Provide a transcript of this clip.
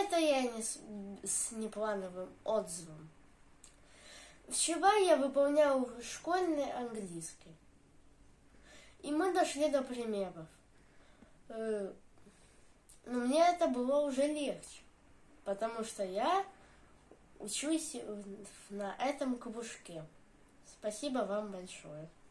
это я не с неплановым отзывом. Вчера я выполнял школьный английский. И мы дошли до примеров. Но мне это было уже легче. Потому что я учусь на этом кружке. Спасибо вам большое.